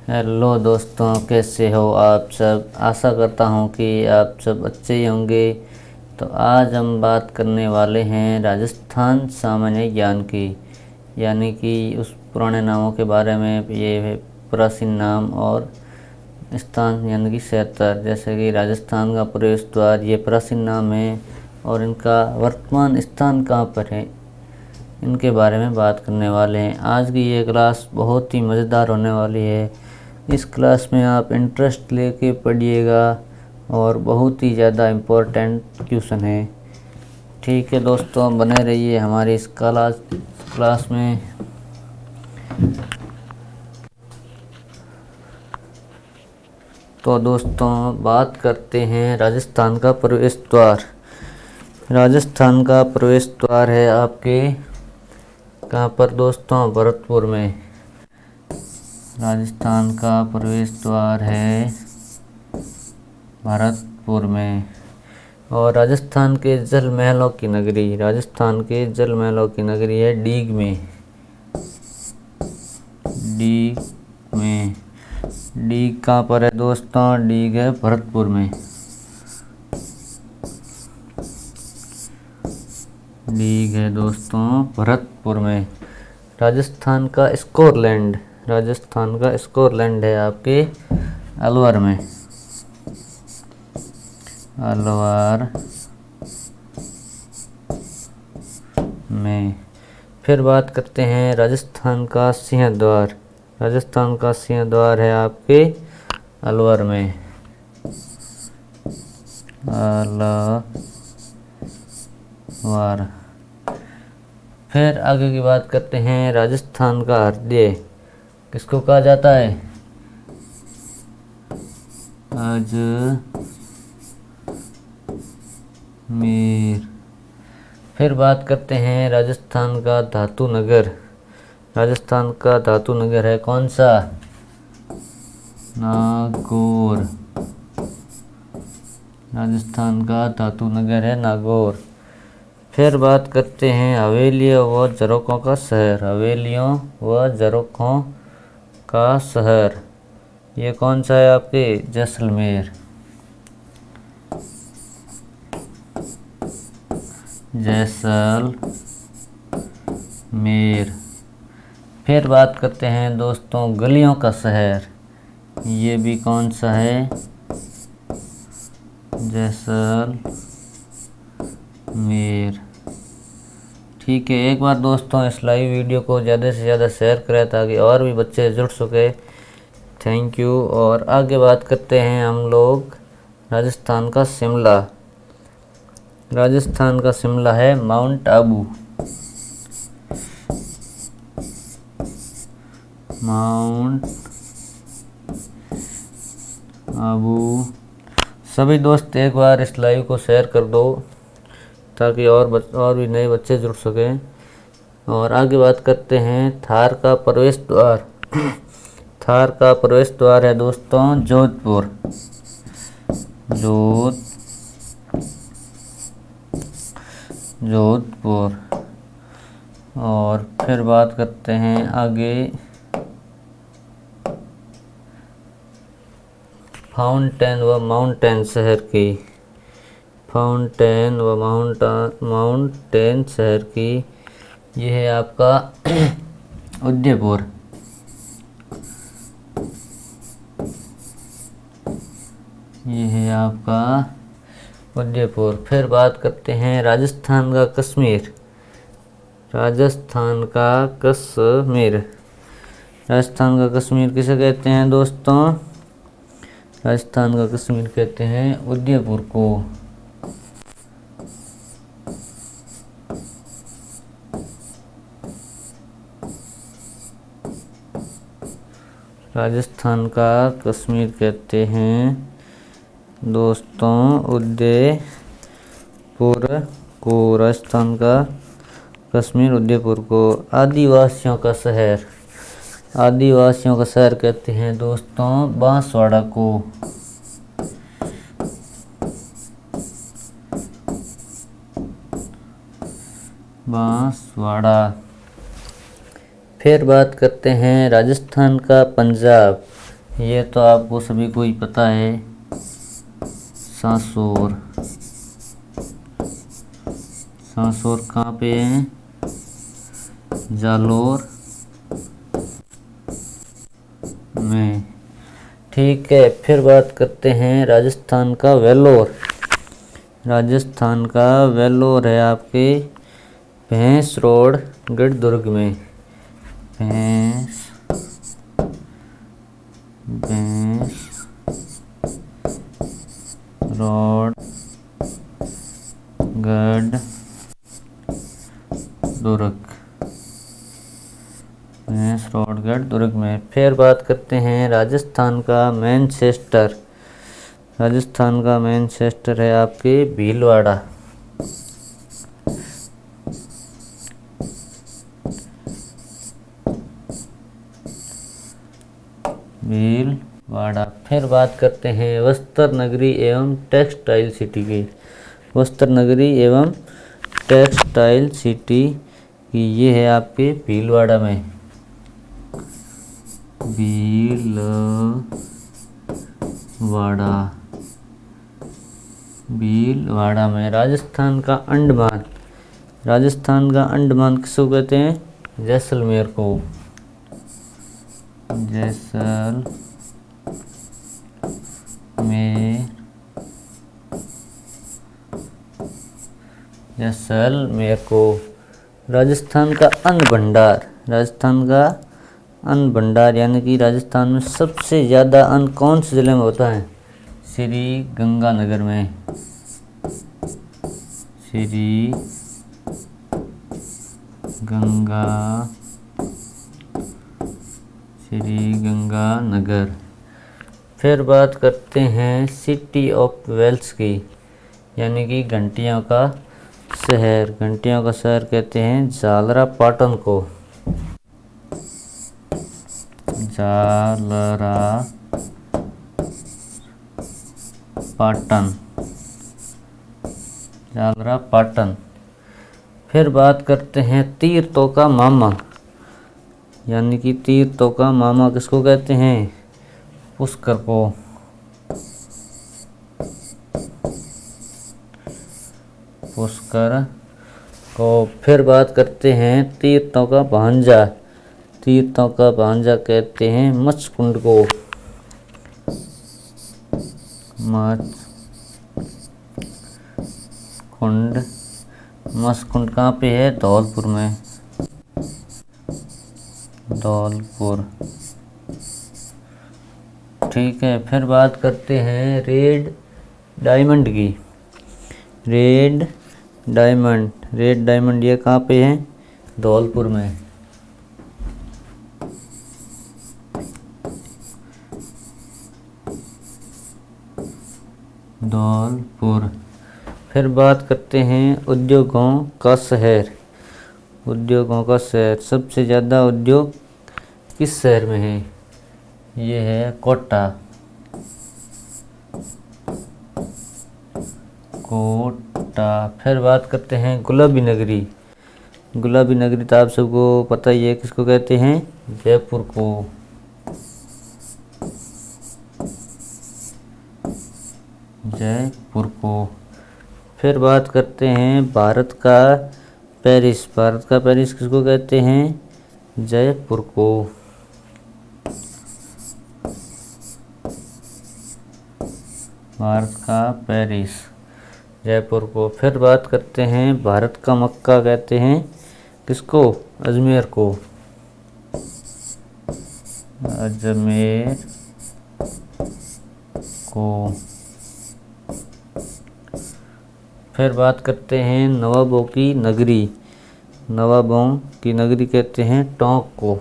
Hello दोस्तों, कैसे हो आप सब। आशा करता हूँ कि आप सब अच्छे ही होंगे। तो आज हम बात करने वाले हैं राजस्थान सामान्य ज्ञान की, यानी कि उस पुराने नामों के बारे में। ये है प्राचीन नाम और स्थान यानी कि क्षेत्र, जैसे कि राजस्थान का प्रवेश द्वार ये प्राचीन नाम है और इनका वर्तमान स्थान कहाँ पर है, इनके बारे में बात करने वाले हैं। आज की ये क्लास बहुत ही मज़ेदार होने वाली है। इस क्लास में आप इंटरेस्ट लेके पढ़िएगा और बहुत ही ज़्यादा इम्पोर्टेंट क्वेश्चन है। ठीक है दोस्तों, बने रहिए हमारी इस क्लास में। तो दोस्तों, बात करते हैं राजस्थान का प्रवेश द्वार। राजस्थान का प्रवेश द्वार है आपके कहाँ पर दोस्तों, भरतपुर में। राजस्थान का प्रवेश द्वार है भरतपुर में। और राजस्थान के जल महलों की नगरी, राजस्थान के जल महलों की नगरी है डीग में। डीग कहाँ पर है दोस्तों, डीग है भरतपुर में। डीग है दोस्तों भरतपुर में। राजस्थान का स्कॉटलैंड, राजस्थान का स्कॉटलैंड है आपके अलवर में। अलवर में। फिर बात करते हैं राजस्थान का सिंहद्वार। राजस्थान का सिंहद्वार है आपके अलवर में। अलवर। फिर आगे की बात करते हैं राजस्थान का हृदय किसको कहा जाता है, अजमेर। फिर बात करते हैं राजस्थान का धातु नगर। राजस्थान का धातु नगर है कौन सा, नागौर। राजस्थान का धातु नगर है नागौर। फिर बात करते हैं हवेलियों व झरोखों का शहर। हवेलियों व झरोखों का शहर ये कौन सा है आपके, जैसलमेर। जैसलमेर। फिर बात करते हैं दोस्तों गलियों का शहर, ये भी कौन सा है, जैसलमेर। ठीक है, एक बार दोस्तों इस लाइव वीडियो को ज़्यादा से ज़्यादा शेयर करें ताकि और भी बच्चे जुड़ सके। Thank you. और आगे बात करते हैं हम लोग राजस्थान का शिमला। राजस्थान का शिमला है माउंट आबू। माउंट आबू। सभी दोस्त एक बार इस लाइव को शेयर कर दो ताकि और भी नए बच्चे जुड़ सकें। और आगे बात करते हैं थार का प्रवेश द्वार। थार का प्रवेश द्वार है दोस्तों जोधपुर। जोधपुर। और फिर बात करते हैं आगे फाउंटेन व माउंटेन शहर की। फाउंटेन व माउंटेन शहर की ये है आपका उदयपुर। ये है आपका उदयपुर। फिर बात करते हैं राजस्थान का कश्मीर। राजस्थान का कश्मीर। राजस्थान का कश्मीर किसे कहते हैं दोस्तों, राजस्थान का कश्मीर कहते हैं उदयपुर को। राजस्थान का कश्मीर कहते हैं दोस्तों उदयपुर को। राजस्थान का कश्मीर उदयपुर को। आदिवासियों का शहर। आदिवासियों का शहर कहते हैं दोस्तों बांसवाड़ा को। फिर बात करते हैं राजस्थान का पंजाब। ये तो आपको सभी को ही पता है, सांसौर। सांसौर कहाँ पे है? जालोर में। ठीक है, फिर बात करते हैं राजस्थान का वेल्लोर। राजस्थान का वेल्लोर है आपके भैंसरोड गढ़ दुर्ग में। भैंसरोड गढ़ दुर्ग, भैंसरोडगढ़ दुर्ग में। फिर बात करते हैं राजस्थान का मैनचेस्टर। राजस्थान का मैनचेस्टर है आपके भीलवाड़ा। भीलवाड़ा। फिर बात करते हैं वस्त्र नगरी एवं टेक्सटाइल सिटी की। वस्त्र नगरी एवं टेक्सटाइल सिटी की ये है आपके भीलवाड़ा में। भीलवाड़ा में। राजस्थान का अंडमान। राजस्थान का अंडमान किसको कहते हैं? जैसलमेर को। जैसलमेर को। राजस्थान का अन्न भंडार। राजस्थान का अन्न भंडार यानी कि राजस्थान में सबसे ज़्यादा अन्न कौन से ज़िले में होता है? श्री गंगानगर में। श्री गंगानगर। फिर बात करते हैं सिटी ऑफ वेल्स की, यानी कि घंटियों का शहर। घंटियों का शहर कहते हैं झालरापाटन को। झालरापाटन। फिर बात करते हैं तीर्थों का मामा, यानी कि तीर्थों का मामा किसको कहते हैं? पुष्कर को। फिर बात करते हैं तीर्थों का भांजा। तीर्थों का भांजा कहते हैं मच्छकुंड को। मच्छकुंड कहाँ पे है? धौलपुर में। ठीक है, फिर बात करते हैं रेड डायमंड की। रेड डायमंड ये कहाँ पे है? धौलपुर में। फिर बात करते हैं उद्योगों का शहर। उद्योगों का शहर। सबसे ज़्यादा उद्योग किस शहर में है? ये है कोटा। फिर बात करते हैं गुलाबी नगरी। गुलाबी नगरी तो आप सबको पता ही है, किसको कहते हैं? जयपुर को। फिर बात करते हैं भारत का पेरिस। भारत का पेरिस किसको कहते हैं? जयपुर को। भारत का पेरिस, जयपुर को। फिर बात करते हैं भारत का मक्का कहते हैं किसको? अजमेर को। फिर बात करते हैं नवाबों की नगरी। नवाबों की नगरी कहते हैं टोंक को।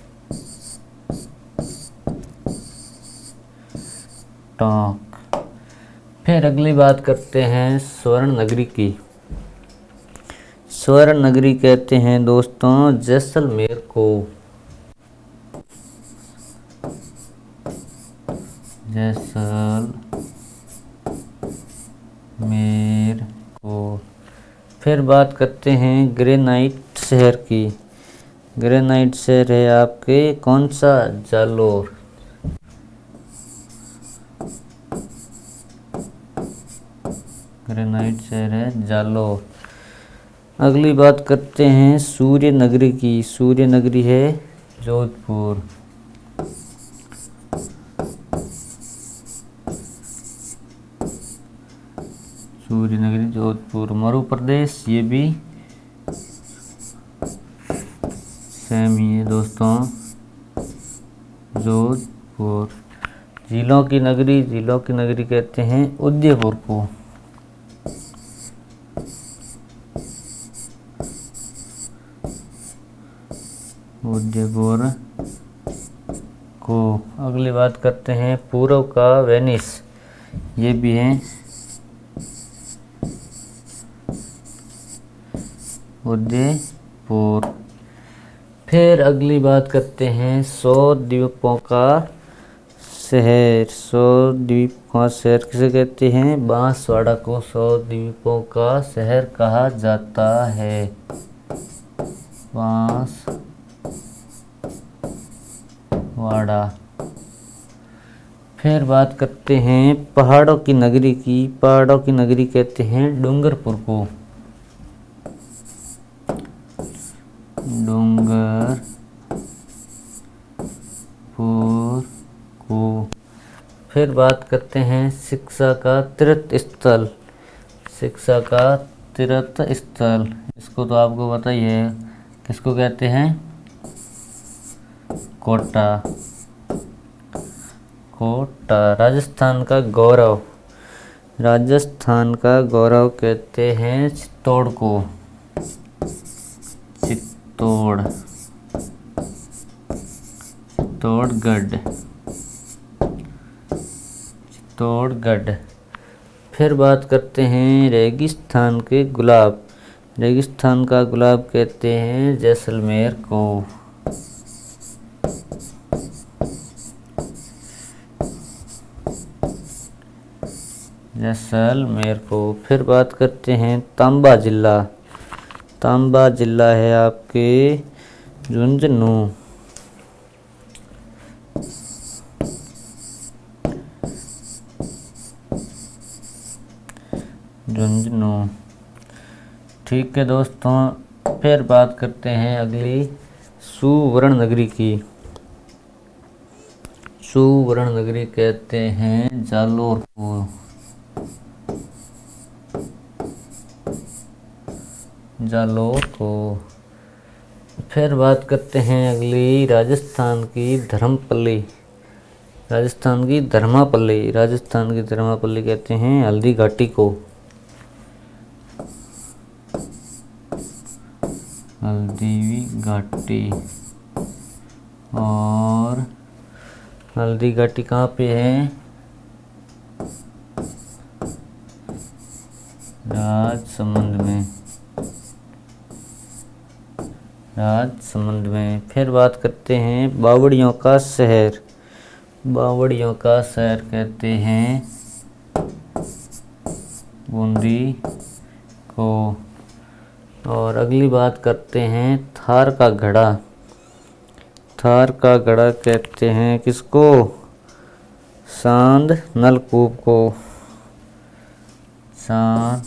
फिर अगली बात करते हैं स्वर्ण नगरी की। स्वर्ण नगरी कहते हैं दोस्तों जैसलमेर को। फिर बात करते हैं ग्रेनाइट शहर की। ग्रेनाइट शहर है आपके कौन सा? जालोर। ग्रेनाइट शहर है जालौर। अगली बात करते हैं सूर्य नगरी की। सूर्य नगरी है जोधपुर। सूर्य नगरी जोधपुर। मरु प्रदेश, ये भी सेम ही है दोस्तों, जोधपुर। झीलों की नगरी, झीलों की नगरी कहते हैं उदयपुर को। उदयपुर को। अगली बात करते हैं पूर्व का वेनिस, ये भी है उदयपुर। फिर अगली बात करते हैं 100 द्वीपों का शहर। 100 द्वीप का शहर किसे कहते हैं? बांसवाड़ा को 100 द्वीपों का शहर कहा जाता है। बांसवाड़ा। फिर बात करते हैं पहाड़ों की नगरी की। पहाड़ों की नगरी कहते हैं डूंगरपुर को। डूंगरपुर को। फिर बात करते हैं शिक्षा का तीर्थ स्थल। शिक्षा का तीर्थ स्थल, इसको तो आपको पता ही है, किसको कहते हैं? कोटा। कोटा। राजस्थान का गौरव। राजस्थान का गौरव कहते हैं चित्तौड़ को। चित्तौड़। चित्तौड़गढ़। चित्तौड़गढ़। फिर बात करते हैं रेगिस्तान के गुलाब। रेगिस्तान का गुलाब कहते हैं जैसलमेर को। जैसलमेर को। फिर बात करते हैं तांबा जिला। तांबा जिला है आपके झुंझुनू। झुंझुनू। ठीक है दोस्तों, फिर बात करते हैं अगली सुवर्ण नगरी की। सुवर्ण नगरी कहते हैं जालौर को। जालौर को। फिर बात करते हैं अगली राजस्थान की धर्मपल्ली। राजस्थान की धर्मापल्ली। राजस्थान की धर्मापल्ली कहते हैं हल्दी घाटी को। हल्दी घाटी। और हल्दी घाटी कहाँ पे है? राजसमंद में। राजसमंद में। फिर बात करते हैं बावड़ियों का शहर। बावड़ियों का शहर कहते हैं बूंदी को। और अगली बात करते हैं थार का घड़ा। थार का घड़ा कहते हैं किसको? सांद नलकूप को। सांद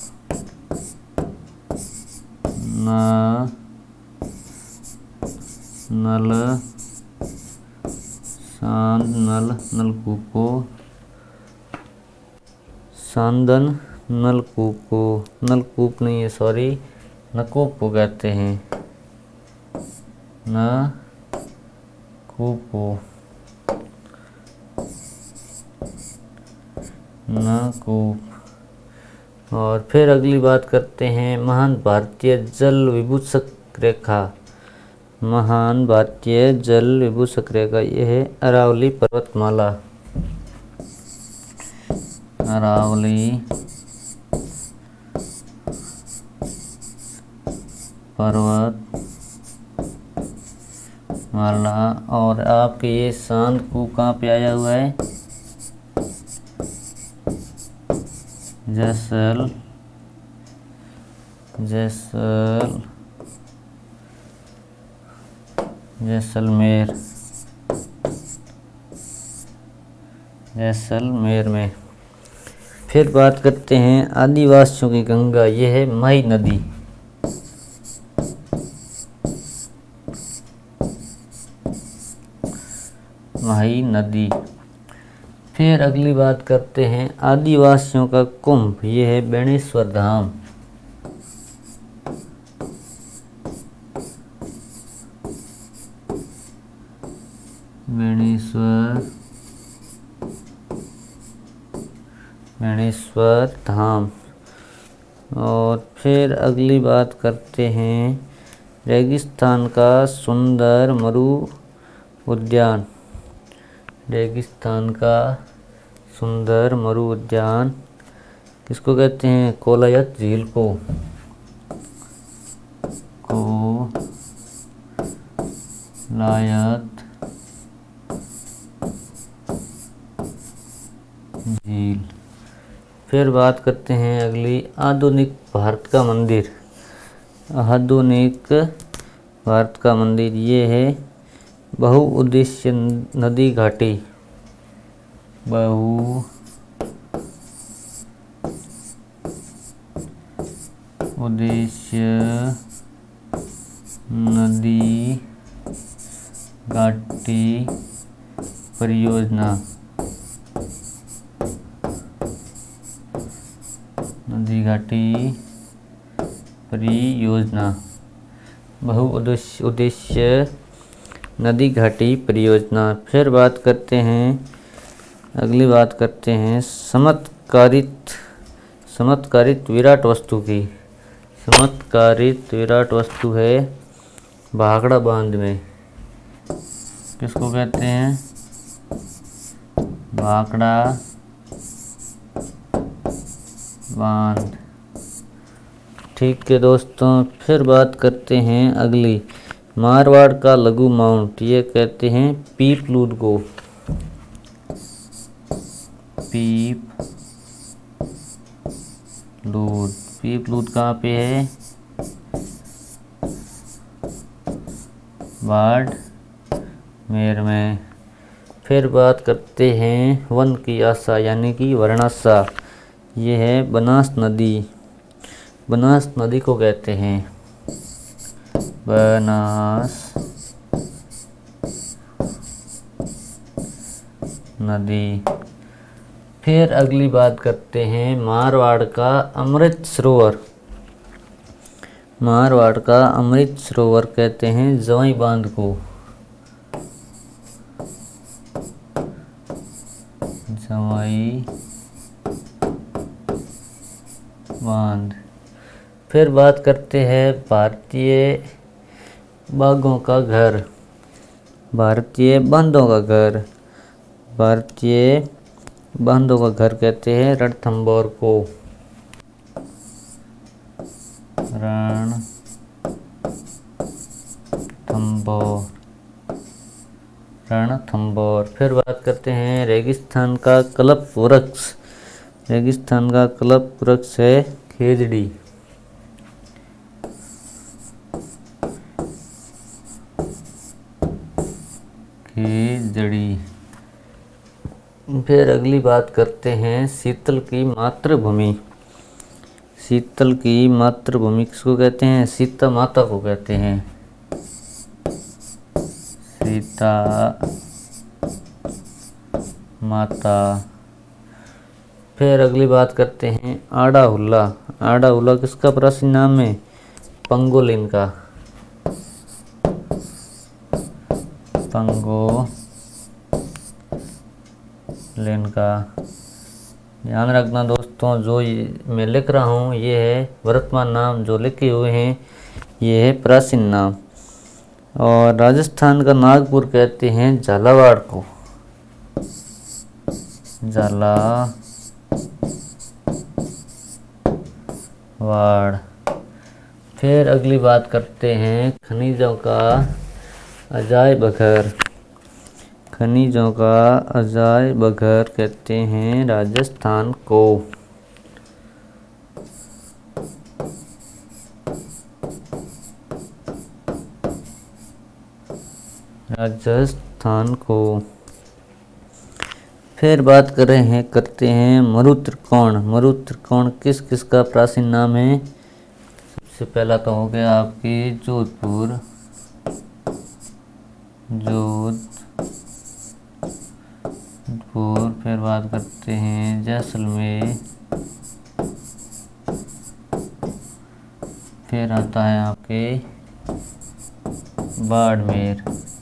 नलकूप को। सांदन नलकूप को। नलकूप नहीं है, सॉरी, नकूप को कहते हैं। नकूप को। नकूप। और फिर अगली बात करते हैं महान भारतीय जल विभूषक रेखा। महान भारतीय जल विभूषक रेखा, यह है अरावली पर्वतमाला। अरावली पर्वतमाला। और आपके ये सांद को कहाँ पे आया हुआ है? जैसलमेर में। फिर बात करते हैं आदिवासियों की गंगा, ये है मही नदी। मही नदी। फिर अगली बात करते हैं आदिवासियों का कुंभ, ये है बेणेश्वर धाम। बेणेश्वर धाम। और फिर अगली बात करते हैं रेगिस्तान का सुंदर मरु उद्यान। रेगिस्तान का सुंदर मरु उद्यान किसको कहते हैं? कोलायत झील को। कोलायत झील। फिर बात करते हैं अगली आधुनिक भारत का मंदिर। आधुनिक भारत का मंदिर, ये है बहुउद्देश्य नदी घाटी। बहुउद्देश्य नदी घाटी परियोजना। नदी घाटी परियोजना, बहुउद्देश्य नदी घाटी परियोजना। फिर बात करते हैं, अगली बात करते हैं चमत्कारित विराट वस्तु की। चमत्कारित विराट वस्तु है भाखड़ा बांध में। किसको कहते हैं? भाखड़ा बांध। ठीक है दोस्तों, फिर बात करते हैं अगली मारवाड़ का लघु माउंट, ये कहते हैं पीपलूद को। पीपलूद कहाँ पे है? बाड़मेर में। फिर बात करते हैं वन की आशा यानी कि वर्णाशा, ये है बनास नदी। बनास नदी को कहते हैं बनास नदी। फिर अगली बात करते हैं मारवाड़ का अमृत सरोवर। मारवाड़ का अमृत सरोवर कहते हैं जवाई बांध को। जवाई बांध। फिर बात करते हैं भारतीय बाघों का घर, भारतीय बांधों का घर। भारतीय बांधों का घर कहते हैं रणथंभौर को। रणथंभौर। फिर बात करते हैं रेगिस्तान का कल्प वृक्ष। रेगिस्तान का कल्प वृक्ष है खेजड़ी। फिर अगली बात करते हैं शीतल की मातृभूमि। शीतल की मातृभूमि किसको कहते हैं? सीता माता को कहते हैं। सीता माता। फिर अगली बात करते हैं आड़ा हुल्ला। आड़ा हुल्ला किसका प्राचीन नाम है? पंगोलिन का। पंगोलिन का। ध्यान रखना दोस्तों, जो मैं लिख रहा हूँ ये है वर्तमान नाम, जो लिखे हुए हैं ये है प्राचीन नाम। और राजस्थान का नागपुर कहते हैं झालावाड़ को। झालावाड़। फिर अगली बात करते हैं खनिजों का अजायब घर। खनिजों का अजायब घर कहते हैं राजस्थान को। राजस्थान को। फिर बात करते हैं मरु त्रिकोण। मरु त्रिकोण किस किस का प्राचीन नाम है? सबसे पहला तो हो गया आपकी जोधपुर, फिर बात करते हैं जैसलमेर, फिर आता है आपके बाड़मेर,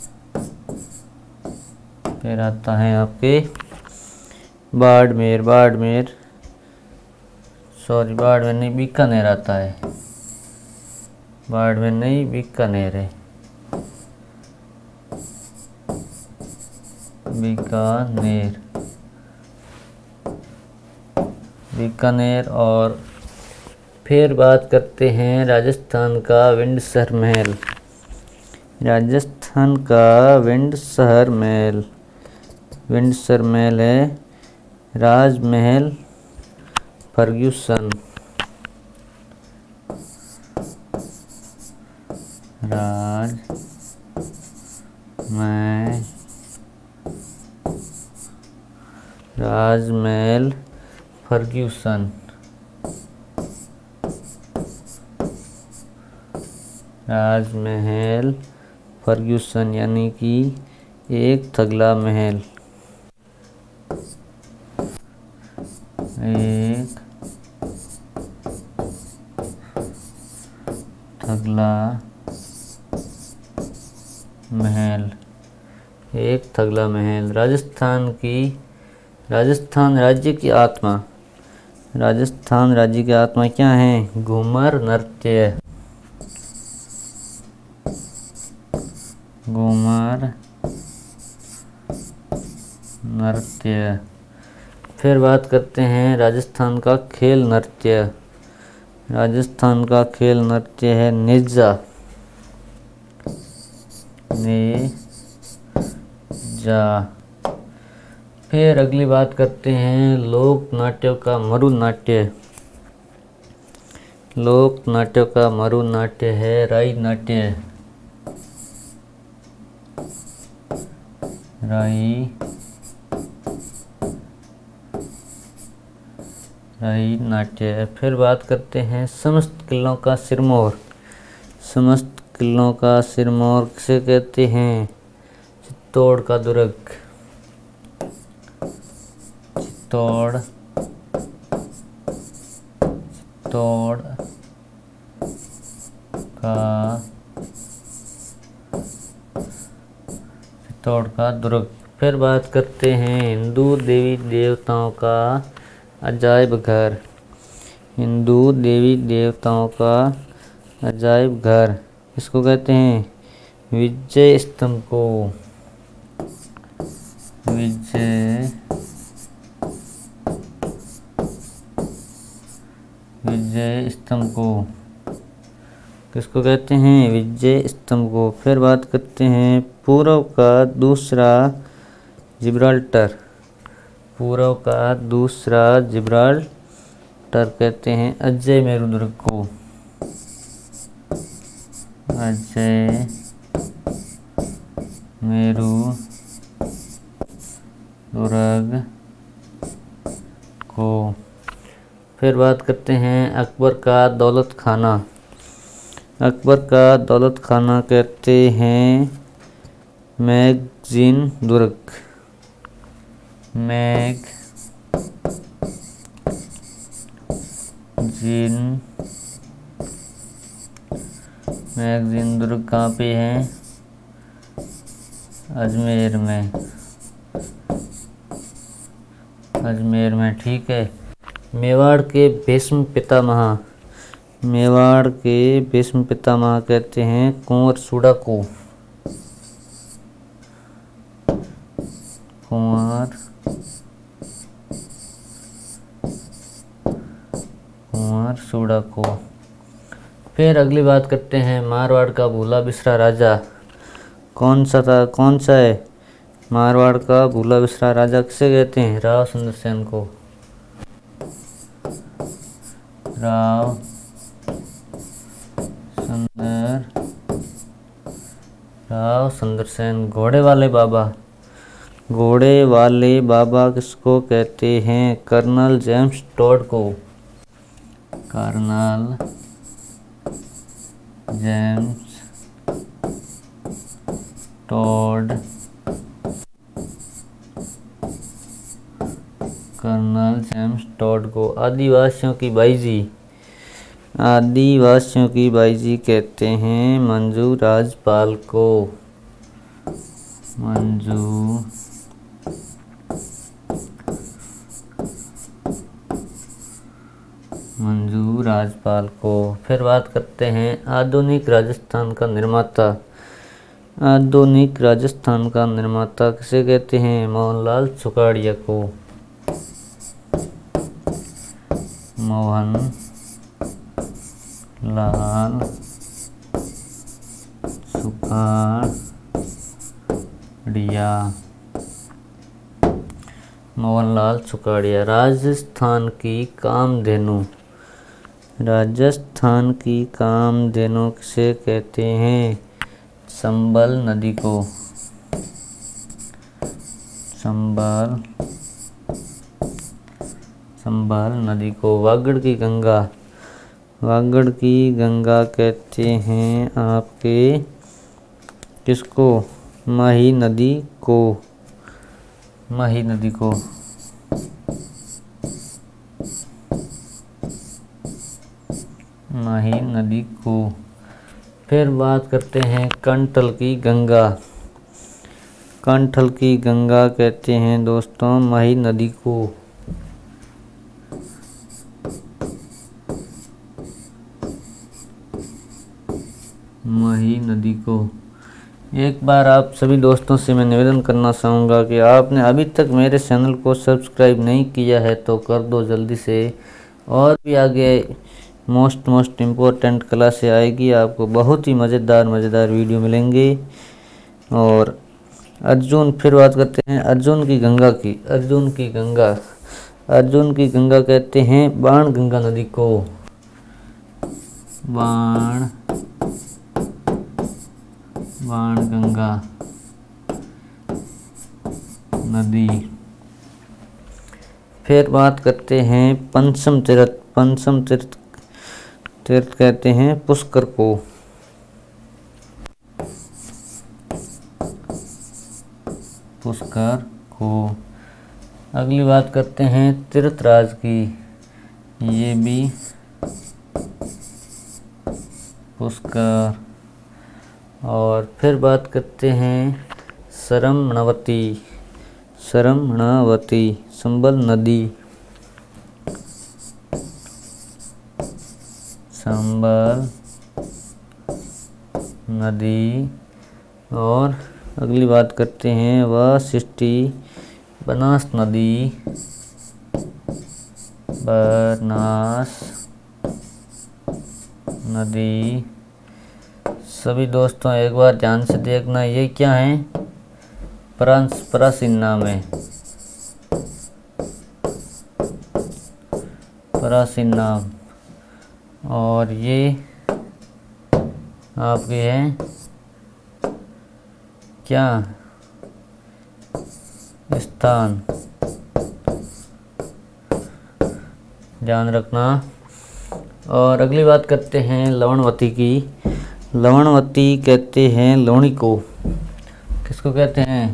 फिर आता है आपके बाड़मेर नहीं, बीकानेर आता है, बाड़मेर नहीं बीकानेर है, बीकानेर। और फिर बात करते हैं राजस्थान का विंडसर महल। राजस्थान का विंडसर महल है राजमहल फर्ग्यूसन। राजमहल फर्ग्यूसन। राजमहल फर्ग्यूसन यानी कि एक थगला महल। एक थगला महल। राजस्थान राज्य की आत्मा। राजस्थान राज्य की आत्मा क्या है? घूमर नृत्य। फिर बात करते हैं राजस्थान का खेल नृत्य। राजस्थान का खेल नृत्य है नेजा। फिर अगली बात करते हैं लोक नाट्यों का मरु नाट्य। लोक नाट्यों का मरु नाट्य है राई नाट्य। राई नाट्य। फिर बात करते हैं समस्त किलों का सिरमौर। समस्त किलों का सिरमौर किसे कहते हैं? चित्तौड़ का दुर्ग। चित्तौड़ का दुर्ग। फिर बात करते हैं हिंदू देवी देवताओं का अजायब घर। हिंदू देवी देवताओं का अजायब घर इसको कहते हैं? विजय स्तंभ को। विजय स्तंभ को किसको कहते हैं? विजय स्तंभ को। फिर बात करते हैं पूर्व का दूसरा जिब्राल्टर। पूर्व का दूसरा जिब्राल्टर कहते हैं अजय मेरु दुर्ग को। अजय मेरु दुर्ग को। फिर बात करते हैं अकबर का दौलत खाना। अकबर का दौलत खाना कहते हैं मैगजीन दुर्ग। मैगजीन दुर्ग कहाँ पे है? अजमेर में। ठीक है। मेवाड़ के भीष्म पितामह कहते हैं कुंवर सुडा को। कुंवर सुडा को। फिर अगली बात करते हैं मारवाड़ का भूला बिसरा राजा कौन सा है? मारवाड़ का भूला बिसरा राजा किसे कहते हैं? राव सुंदरसेन को। राव सुंदरसेन। घोड़े वाले घोड़े वाले बाबा किसको कहते हैं? कर्नल जेम्स टॉड को। Colonel James Tod, Colonel James Tod को। आदिवासियों की बाईजी, आदिवासियों की बाईजी कहते हैं मंजू राजपाल को। मंजू राजपाल को। फिर बात करते हैं आधुनिक राजस्थान का निर्माता। आधुनिक राजस्थान का निर्माता किसे कहते हैं? मोहनलाल सुखाड़िया को। मोहनलाल सुखाड़िया, मोहनलाल सुखाड़िया। राजस्थान की कामधेनु, राजस्थान की कामधेनु किसे कहते हैं? चंबल नदी को। चंबल नदी को। वागड़ की गंगा, वागड़ की गंगा कहते हैं आपके किसको? माही नदी को। माही नदी को। माही नदी को। फिर बात करते हैं कंटल की गंगा। कंटल की गंगा कहते हैं दोस्तों माही नदी को। माही नदी को। एक बार आप सभी दोस्तों से मैं निवेदन करना चाहूँगा कि आपने अभी तक मेरे चैनल को सब्सक्राइब नहीं किया है तो कर दो जल्दी से। और भी आगे मोस्ट इम्पोर्टेंट क्लासें आएगी, आपको बहुत ही मज़ेदार वीडियो मिलेंगे। और अर्जुन, फिर बात करते हैं अर्जुन की गंगा की। अर्जुन की गंगा, अर्जुन की गंगा कहते हैं बाण गंगा नदी को। बाण गंगा नदी। फिर बात करते हैं पंचम तीर्थ। पंचम तीर्थ कहते हैं पुष्कर को। पुष्कर को। अगली बात करते हैं तीर्थराज की, ये भी पुष्कर। और फिर बात करते हैं सरमणवती। सरमणवती चंबल नदी। चंबल नदी। और अगली बात करते हैं वाशिष्ठी, बनास नदी। बनास नदी। सभी दोस्तों एक बार ध्यान से देखना, ये क्या है? प्राचीन नाम है, प्राचीन नाम। और ये आपके हैं क्या? स्थान, ध्यान रखना। और अगली बात करते हैं लवणवती की। लवणवती कहते हैं लवणी को। किसको कहते हैं?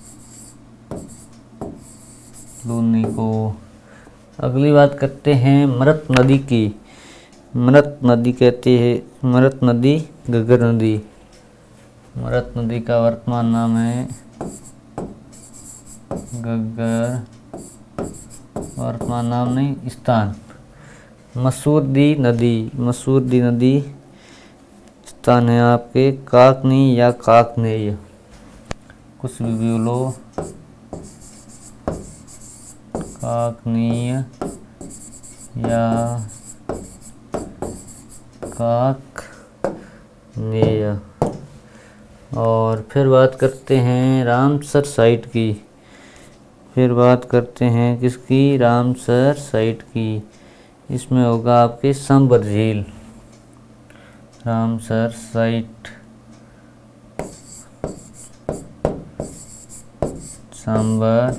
लूनी को। अगली बात करते हैं मृत नदी की। मृत नदी कहते हैं, मृत नदी घग्गर नदी। मृत नदी का वर्तमान नाम है घग्गर, वर्तमान नाम नहीं, स्थान मसूरदी नदी। मसूरदी नदी स्थान है आपके काकनी या काकनेय, कुछ भी बोलो, काकनीय या काकनेय। और फिर बात करते हैं रामसर साइट की। फिर बात करते हैं किसकी? रामसर साइट की। इसमें होगा आपके सांबर झील। रामसर साइट, सांबर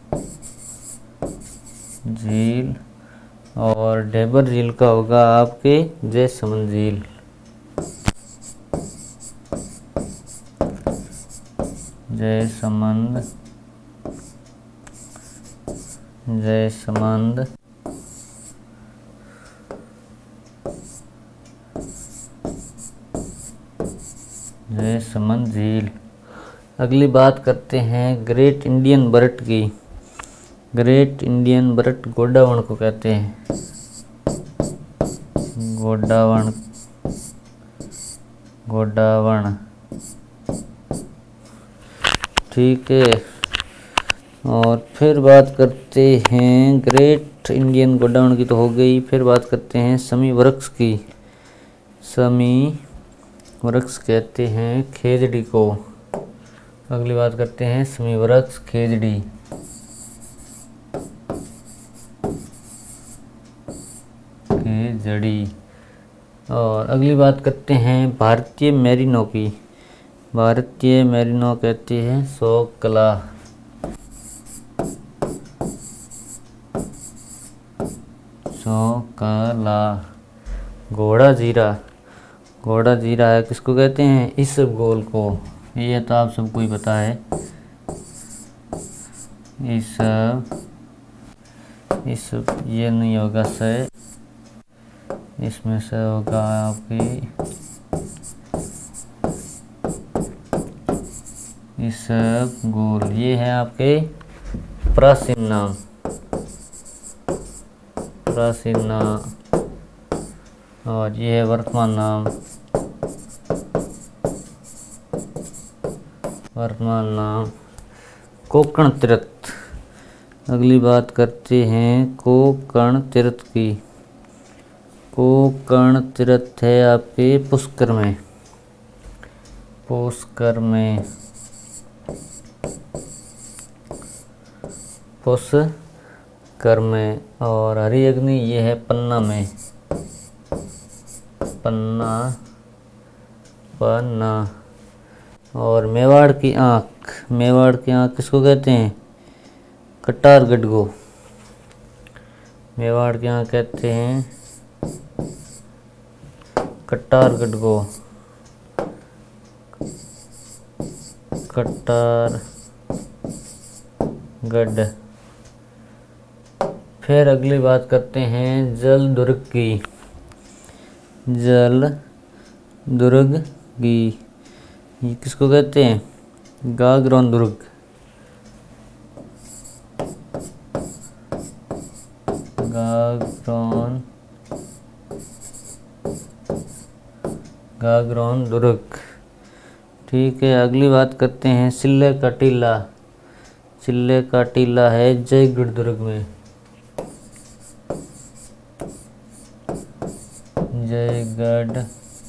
झील, और ढेबर झील का होगा आपके जयसमंद झील। जयसमंद जयसमंद जयसमंद झील। अगली बात करते हैं ग्रेट इंडियन बरट की। ग्रेट इंडियन बरट गोडावण को कहते हैं। गोडावण गोडावण ठीक है। और फिर बात करते हैं ग्रेट इंडियन गोडावण की तो हो गई। फिर बात करते हैं समी वृक्ष की। समी वृक्ष कहते हैं खेजड़ी को। अगली बात करते हैं समी वृक्ष खेजड़ी। खेजड़ी। और अगली बात करते हैं भारतीय मेरिनो की। भारतीय मेरिनो कहते हैं शोककला। शोककला। घोड़ा जीरा। घोड़ा जीरा है किसको कहते हैं? इसबगोल को। ये तो आप सबको ही पता है। इस ये नहीं होगा से, इसमें से होगा आपकी इसबगोल। ये है आपके प्राचीन नाम। प्राचीन नाम। और ये है वर्तमान नाम। वर्तमान नाम कोकण तीर्थ। अगली बात करते हैं कोकण तीर्थ की। कोकण तीर्थ है आपके पुष्कर में। पुष्कर में। पुष्कर में। और हरि अग्नि ये है पन्ना में। पन्ना पन्ना। और मेवाड़ की आँख। मेवाड़ की आँख किसको कहते हैं? कटारगढ़ को। मेवाड़ की आँख कहते हैं कटारगढ़ को। कटारगढ़। फिर अगली बात करते हैं जल दुर्ग की। जल दुर्ग की ये किसको कहते हैं? गागरोन दुर्ग। गागरोन दुर्ग। ठीक है। अगली बात करते हैं सिल्ले का टीला। सिल्ले का टीला है जयगढ़ दुर्ग में। जयगढ़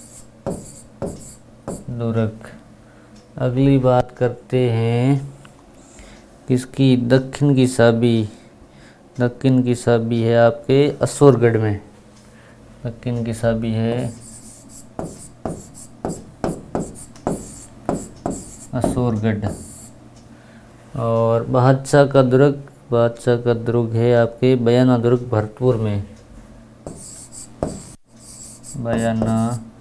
दुर्ग। अगली बात करते हैं किसकी? दक्षिण की चाबी। दक्षिण की चाबी है आपके असुरगढ़ में। दक्षिण की चाबी है असुरगढ़। और बादशाह का दुर्ग। बादशाह का दुर्ग है आपके बयाना दुर्ग भरतपुर में। बयाना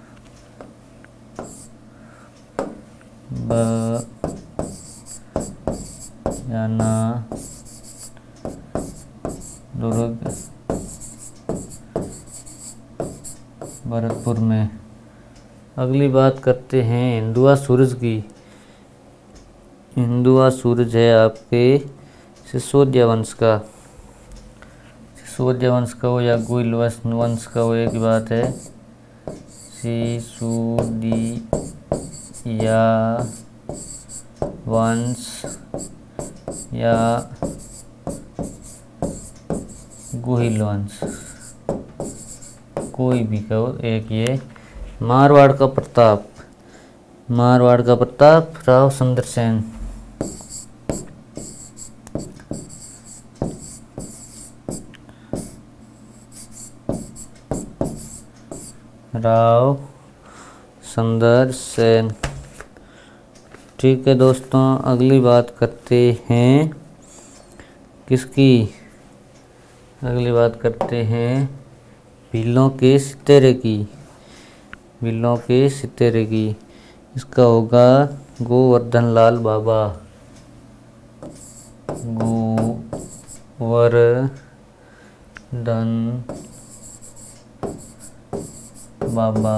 दुर्ग भरतपुर में। अगली बात करते हैं हिंदुआ सूरज की। हिंदुआ सूरज है आपके सिसोदिया वंश का। सिसोदिया वंश का हो या गोइल वंश का हो, एक ही बात है। सिसोदिया वंश या गोहिल वंश, कोई भी कहो, एक ये। मारवाड़ का प्रताप। मारवाड़ का प्रताप राव सुंदर सेन। राव सुंदर सेन। ठीक है दोस्तों, अगली बात करते हैं किसकी? अगली बात करते हैं भीलों के सितेरे की। भीलों के सितेरे की, इसका होगा गोवर्धन लाल बाबा। गोवर्धन बाबा,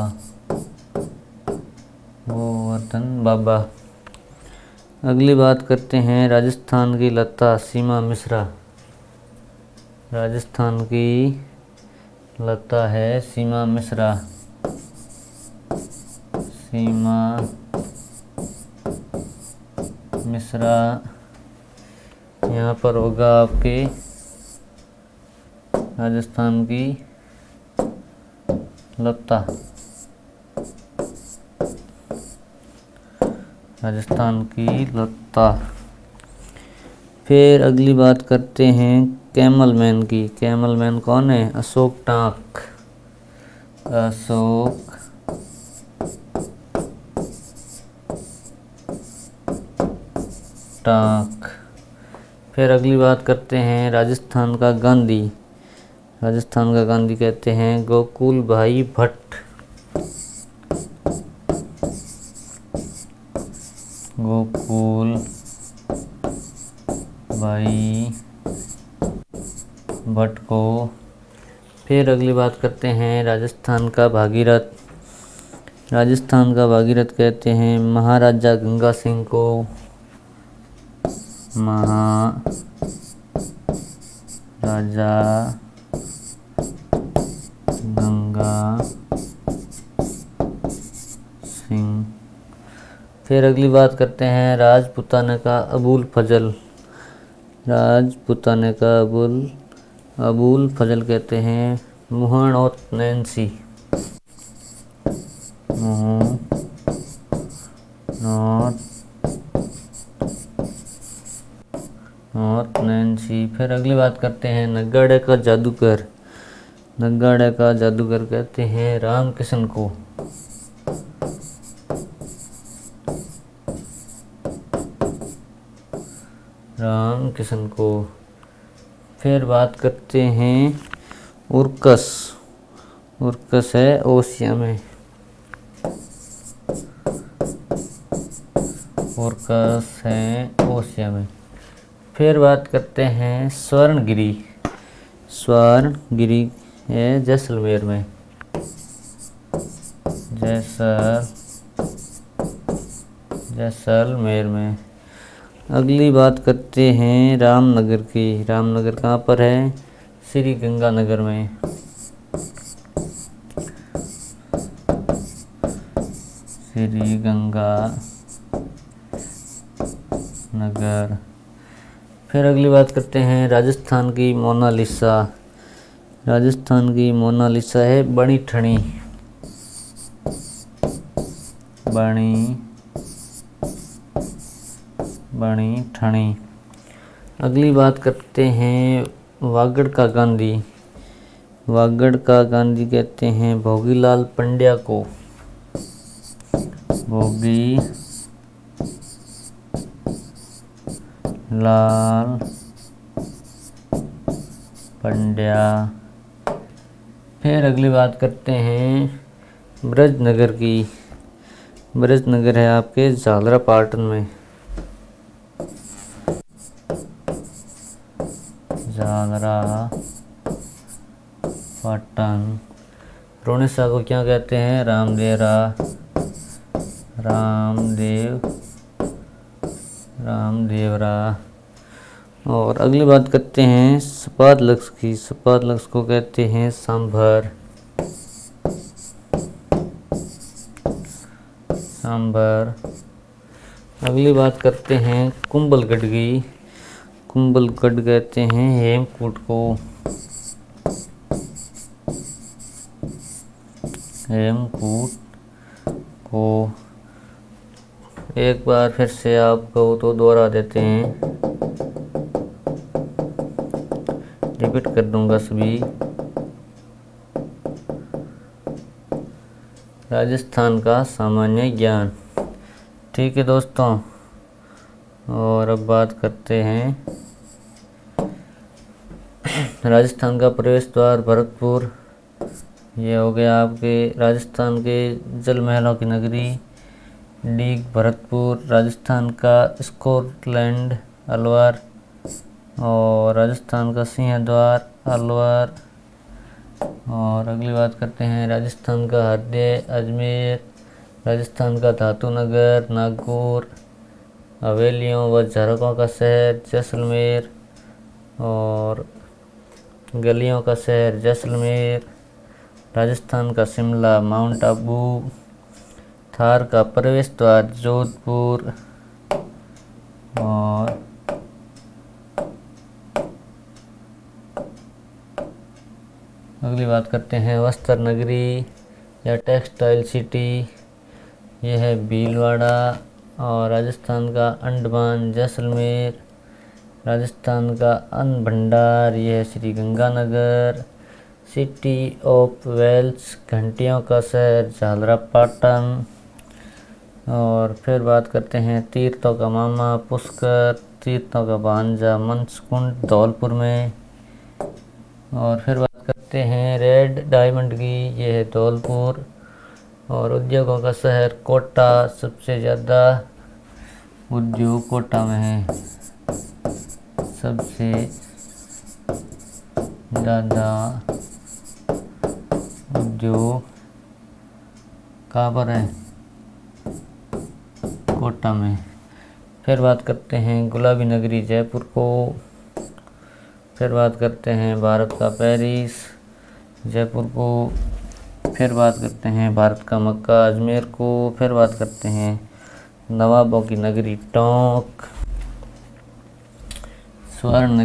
गोवर्धन बाबा। अगली बात करते हैं राजस्थान की लता सीमा मिश्रा। राजस्थान की लता है सीमा मिश्रा। सीमा मिश्रा यहाँ पर होगा आपके राजस्थान की लता। राजस्थान की लता। फिर अगली बात करते हैं कैमल मैन की। कैमल मैन कौन है? अशोक टाक। अशोक टाक। फिर अगली बात करते हैं राजस्थान का गांधी। राजस्थान का गांधी कहते हैं गोकुल भाई भट्ट। गोकुल भाई भट्ट को। फिर अगली बात करते हैं राजस्थान का भागीरथ। राजस्थान का भागीरथ कहते हैं महाराजा गंगा सिंह को। महाराजा गंगा सिंह। फिर अगली बात करते हैं राजपूताना का अबुल फजल। राजपूताना का अबुल फजल कहते हैं मोहन और नैन्सी। मोहन और नैन्सी। फिर अगली बात करते हैं नगाड़े का जादूगर। नगाड़े का जादूगर कहते हैं रामकिशन को। रामकिशन को। फिर बात करते हैं उर्कस। उर्कस है ओसिया में। उर्कस है ओसिया में। फिर बात करते हैं स्वर्णगिरी। स्वर्णगिरी है जैसलमेर में। जैसलमेर में। अगली बात करते हैं रामनगर की। रामनगर कहाँ पर है? श्री गंगानगर में। श्री गंगानगर। फिर अगली बात करते हैं राजस्थान की मोनालिसा। राजस्थान की मोनालिसा है बणी ठणी। बणी ठणी। अगली बात करते हैं वागड़ का गांधी। वागड़ का गांधी कहते हैं भोगीलाल पंड्या को। भोगीलाल पंड्या। फिर अगली बात करते हैं ब्रजनगर की। ब्रजनगर है आपके झालरापाटन में। झालरापाटन। रोनेसा को क्या कहते हैं? रामदेवरा। और अगली बात करते हैं सपादलक्स की। सपादलक्स को कहते हैं सांभर। अगली बात करते हैं कुंभलगढ़ की। कुंभलगढ़ कहते हैं हेमकूट को। एक बार फिर से आपको तो दोहरा देते हैं, रिपीट कर दूंगा सभी। राजस्थान का सामान्य ज्ञान। ठीक है दोस्तों। और अब बात करते हैं राजस्थान का प्रवेश द्वार भरतपुर। ये हो गया आपके राजस्थान के जल महलों की नगरी डीग भरतपुर। राजस्थान का स्कॉटलैंड अलवर। और राजस्थान का सिंह द्वार अलवर। और अगली बात करते हैं राजस्थान का हृदय अजमेर। राजस्थान का धातु नगर नागौर। हवेलियों व झरोकों का शहर जैसलमेर। और गलियों का शहर जैसलमेर। राजस्थान का शिमला माउंट आबू। थार का प्रवेश द्वार जोधपुर। और अगली बात करते हैं वस्त्र नगरी या टेक्सटाइल सिटी, यह है भीलवाड़ा। और राजस्थान का अंडमान जैसलमेर। राजस्थान का अन्न भंडार, यह है Shri Ganganagar. City of bells, घंटियों का शहर झालरापाटन। और फिर बात करते हैं तीर्थों का मामा पुष्कर, तीर्थों का भांजा मंचकुंड धौलपुर में। और फिर बात करते हैं रेड डायमंड की, यह है धौलपुर। और उद्योगों का शहर कोटा, सबसे ज़्यादा उद्योग कोटा में है, सबसे ज़्यादा उद्योग कहाँ पर है, कोटा में। फिर बात करते हैं गुलाबी नगरी जयपुर को। फिर बात करते हैं भारत का पेरिस जयपुर को। फिर बात करते हैं भारत का मक्का अजमेर को। फिर बात करते हैं नवाबों की नगरी टोंक। स्वर्ण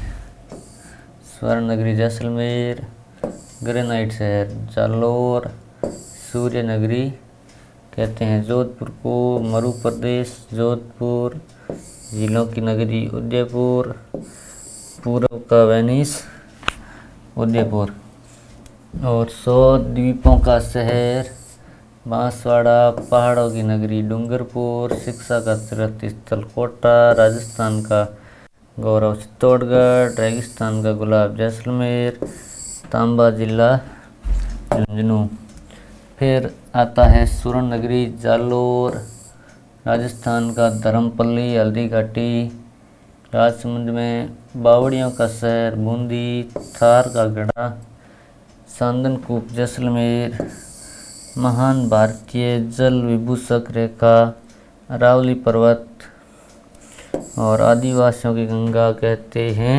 नगरी जैसलमेर। ग्रेनाइट शहर जालोर। सूर्य नगरी कहते हैं जोधपुर को। मरु प्रदेश जोधपुर। झीलों की नगरी उदयपुर। पूर्व का वेनिस उदयपुर। और 100 द्वीपों का शहर बांसवाड़ा। पहाड़ों की नगरी डूंगरपुर। शिक्षा का तीर्थ स्थल कोटा। राजस्थान का गौरव चित्तौड़गढ़। रेगिस्तान का गुलाब जैसलमेर। तांबा जिला झुंझुनू। फिर आता है स्वर्ण नगरी जालोर। राजस्थान का धर्मपल्ली हल्दी घाटी। राजसमंद में बावड़ियों का शहर बूंदी। थार का गढ़ा सांदनकूप जैसलमेर। महान भारतीय जल विभूषक रेखा अरावली पर्वत। और आदिवासियों की गंगा कहते हैं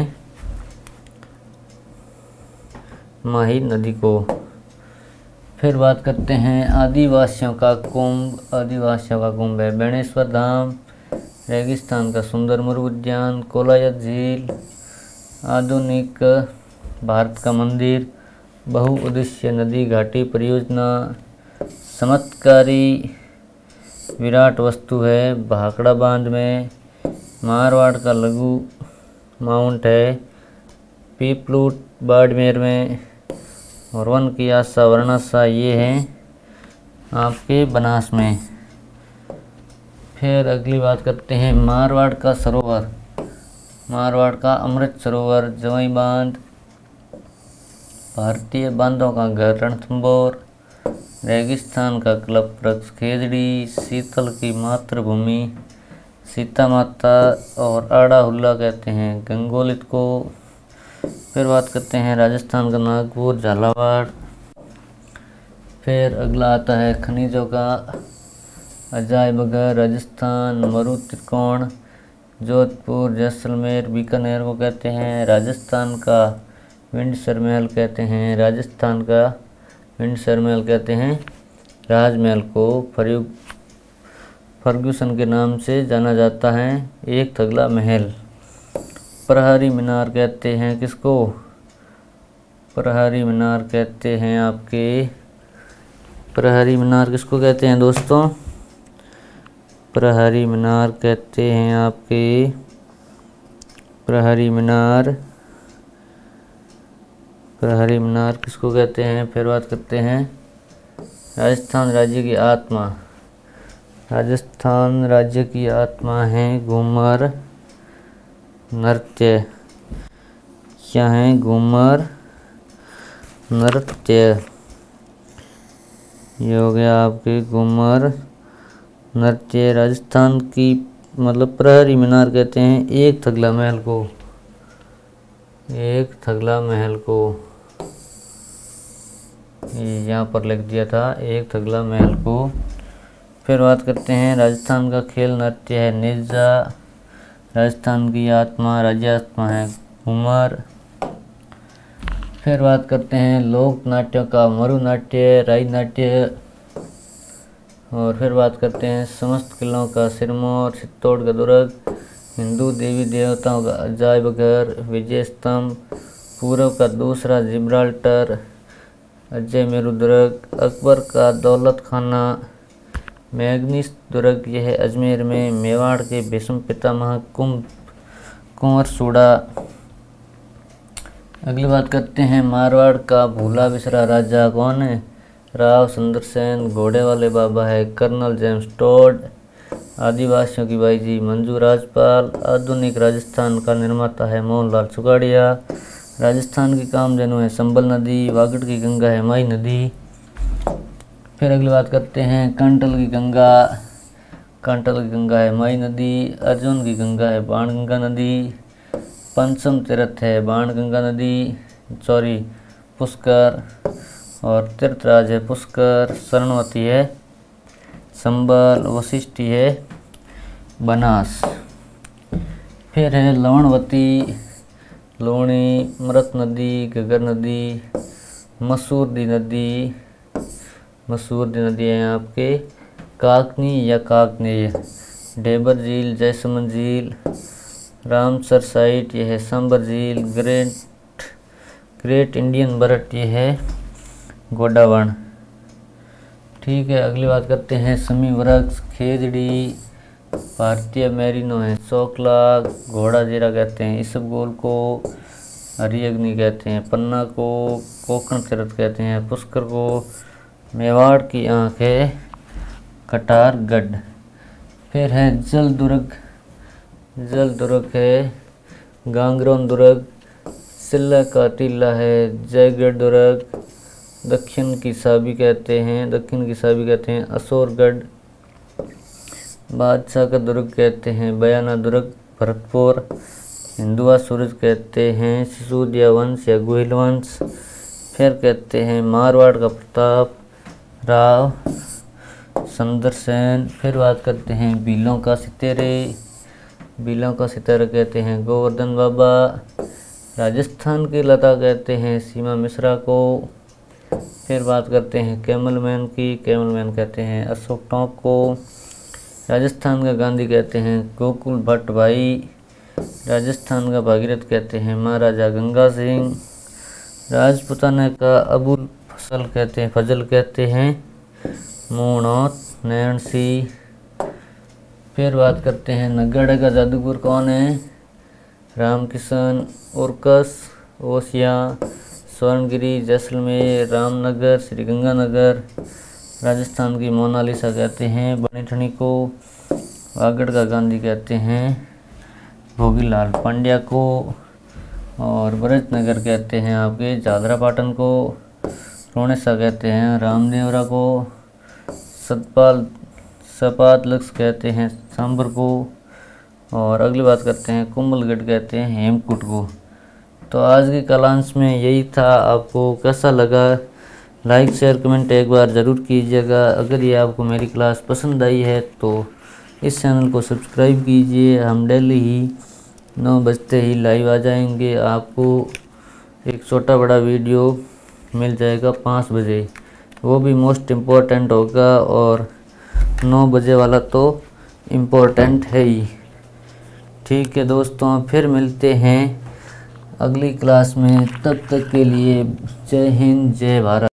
माही नदी को। फिर बात करते हैं आदिवासियों का कुंभ है बेणेश्वर धाम। रेगिस्तान का सुंदर मरु उद्यान कोलायत झील। आधुनिक भारत का मंदिर बहुउद्देश्य नदी घाटी परियोजना। चमत्कारी विराट वस्तु है भाखड़ा बांध में। मारवाड़ का लघु माउंट है पीपलूट बाड़मेर में। और वन की आशा वर्णाशा ये है आपके बनास में। फिर अगली बात करते हैं मारवाड़ का सरोवर। मारवाड़ का अमृत सरोवर जवाई बांध। भारतीय बांधों का घर रणथंभौर। रेगिस्तान का क्लब वृक्ष खेजड़ी। शीतल की मातृभूमि सीता माता। और आड़ा हुल्ला कहते हैं गंगोलित को। फिर बात करते हैं राजस्थान का नागपुर झालावाड़। फिर अगला आता है खनिजों का अजायब घर राजस्थान मरु त्रिकोण जोधपुर जैसलमेर बीकानेर को कहते हैं। राजस्थान का विंडसर महल कहते हैं। राजस्थान का विंडसर महल कहते हैं राजमहल को फर्ग्यूसन के नाम से जाना जाता है। एक तगला महल। प्रहरी मीनार कहते हैं किसको, प्रहरी मीनार कहते हैं आपके, प्रहरी मीनार किसको कहते हैं दोस्तों, प्रहरी मीनार कहते हैं आपके, प्रहरी मीनार किसको कहते हैं। फिर बात करते हैं राजस्थान राज्य की आत्मा। राजस्थान राज्य की आत्मा है घूमर नृत्य। क्या है? घूमर नृत्य। ये हो गया आपके घूमर नृत्य। राजस्थान की मतलब प्रहरी मीनार कहते हैं एक थगला महल को, एक थगला महल को। यहाँ पर लिख दिया था एक थगला महल को। फिर बात करते हैं राजस्थान का खेल नृत्य है नेजा। राजस्थान की आत्मा राज्य आत्मा है घूमर। फिर बात करते हैं लोक नाट्यों का मरु नाट्य, राई नाट्य। और फिर बात करते हैं समस्त किलों का सिरमौर, चित्तौड़ का दुर्ग, हिंदू देवी देवताओं का अजायब घर, विजय स्तंभ, पूर्व का दूसरा जिब्राल्टर, अजय मेरू दुर्ग, अकबर का दौलत खाना, मैग्नीस दुर्ग यह है अजमेर में, मेवाड़ के भीष्म पितामह कुंवर सूड़ा। अगली बात करते हैं मारवाड़ का भूला बिसरा राजा कौन है? राव सुंदरसेन। घोड़े वाले बाबा है कर्नल जेम्स टोड। आदिवासियों की बाईजी मंजू राजपाल। आधुनिक राजस्थान का निर्माता है मोहनलाल सुगाड़िया। राजस्थान की कामधेनु है संबल नदी। वागड़ की गंगा है माई नदी। फिर अगली बात करते हैं कांटल की गंगा। कांटल की गंगा है माई नदी। अर्जुन की गंगा है बाणगंगा नदी। पंचम तीर्थ है बाणगंगा नदी, सॉरी पुष्कर। और तीर्थराज है पुष्कर। शरणवती है संबल। वशिष्ठी है बनास। फिर है लवणवती, लूणी, मृत नदी, घगर नदी, मसूरदी नदी। मसूरदी नदी है आपके काकनी या काकनेय। डेबर झील, जयसमंद झील, रामसर साइट यह है सांबर झील। ग्रेट इंडियन बरट ये है गोडावण। ठीक है, अगली बात करते हैं समी वृक्ष, खेजड़ी, भारतीय मेरिनो है चौकला, घोड़ा जीरा कहते हैं इसबगोल को, हरी अग्नि कहते हैं पन्ना को, कोकण तीर्थ कहते हैं पुष्कर को, मेवाड़ की आँख है कटारगढ़। फिर है जल दुर्ग, जल दुर्ग है गांगरोन दुर्ग। सिल्ला का टीला है जयगढ़ दुर्ग। दक्षिण की साबी कहते हैं असोरगढ़। बादशाह का दुर्ग कहते हैं बयाना दुर्ग भरतपुर। हिंदुआ सूरज कहते हैं सिसोदिया वंश या गोहिल वंश। फिर कहते हैं मारवाड़ का प्रताप राव सुंदरसेन। फिर बात करते हैं भीलों का सितेरे, भीलों का सितारा कहते हैं गोवर्धन बाबा। राजस्थान की लता कहते हैं सीमा मिश्रा को। फिर बात करते हैं कैमल मैन की, कैमल मैन कहते हैं अशोक टोंक को। राजस्थान का गांधी कहते हैं गोकुल भट्ट भाई। राजस्थान का भागीरथ कहते हैं महाराजा गंगा सिंह। राजपुताना का अबुल फजल कहते हैं मोहनौत नैन सिंह। फिर बात करते हैं नगढ़ का जादूगर कौन है? रामकिशन, उर्कस, ओसिया, स्वर्णगिरी, जैसलमेर, रामनगर, श्रीगंगानगर। राजस्थान की मोनालिसा कहते हैं बनीठनी को। वागड़ का गांधी कहते हैं भोगीलाल पांड्या को। और ब्रजनगर कहते हैं आपके झालरा पाटन को। रोनेसा कहते हैं रामदेवरा को। सपात लक्ष्य कहते हैं सांबर को। और अगली बात करते हैं कुंभलगढ़ कहते हैं हेमकूट को। तो आज की कलांश में यही था। आपको कैसा लगा? लाइक शेयर कमेंट एक बार ज़रूर कीजिएगा। अगर ये आपको मेरी क्लास पसंद आई है तो इस चैनल को सब्सक्राइब कीजिए। हम डेली ही 9 बजते ही लाइव आ जाएंगे। आपको एक छोटा बड़ा वीडियो मिल जाएगा 5 बजे, वो भी मोस्ट इम्पोर्टेंट होगा। और 9 बजे वाला तो इम्पोर्टेंट है ही। ठीक है दोस्तों, फिर मिलते हैं अगली क्लास में। तब तक के लिए जय हिंद, जय भारत।